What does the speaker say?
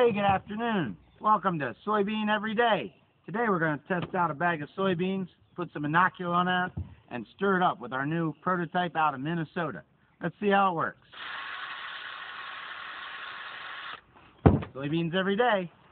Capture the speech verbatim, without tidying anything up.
Hey, good afternoon. Welcome to Soybean Every Day. Today we're going to test out a bag of soybeans, put some inoculant on it, and stir it up with our new prototype out of Minnesota. Let's see how it works. Soybeans every day.